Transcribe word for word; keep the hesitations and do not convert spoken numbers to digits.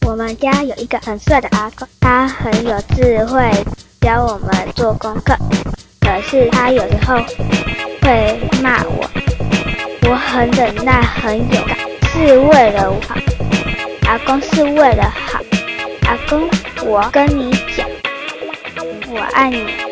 我们家有一个很帅的阿公，他很有智慧，教我们做功课。可是他有时候会骂我，我很忍耐，很勇敢，是为了我好。阿公是为了好，阿公，我跟你讲，我爱你。